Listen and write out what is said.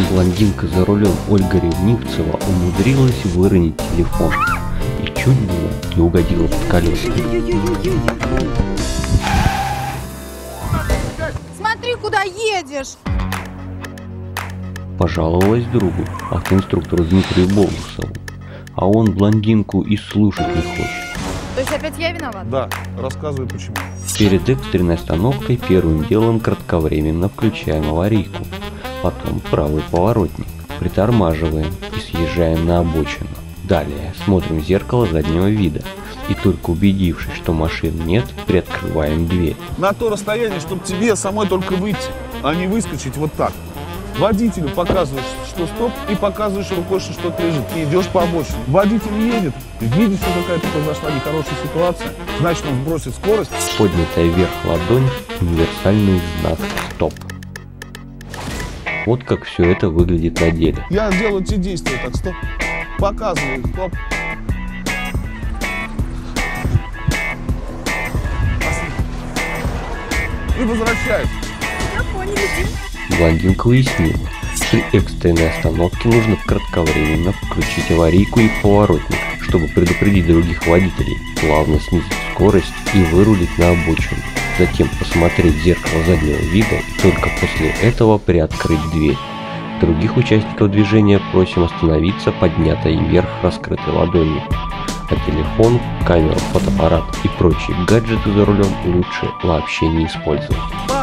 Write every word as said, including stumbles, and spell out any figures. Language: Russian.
Блондинка за рулем Ольга Ревнивцева умудрилась выронить телефон и чуть было не угодила под колеса. Смотри, куда едешь! Пожаловалась другу, автоинструктору Дмитрию Болдусову, а он блондинку и слушать не хочет. То есть опять я виноват? Да, рассказывай почему. Перед экстренной остановкой первым делом кратковременно включаем аварийку, потом правый поворотник, притормаживаем и съезжаем на обочину. Далее смотрим в зеркало заднего вида и только убедившись, что машин нет, приоткрываем дверь. На то расстояние, чтобы тебе самой только выйти, а не выскочить вот так. Водителю показываешь, что стоп, и показываешь рукой, что что-то лежит. И идешь по обочине. Водитель едет, видит, что какая-то произошла нехорошая ситуация, значит, он сбросит скорость. Поднятая вверх ладонь – универсальный знак «Стоп». Вот как все это выглядит на деле. Я делаю те действия, так, стоп. Показываю, стоп. И возвращаюсь. Я понял, иди. Блондинка уяснила, при экстренной остановке нужно кратковременно включить аварийку и поворотник, чтобы предупредить других водителей, плавно снизить скорость и вырулить на обочину. Затем посмотреть в зеркало заднего вида и только после этого приоткрыть дверь. Других участников движения просим остановиться поднятой вверх раскрытой ладонью. А телефон, камера, фотоаппарат и прочие гаджеты за рулем лучше вообще не использовать.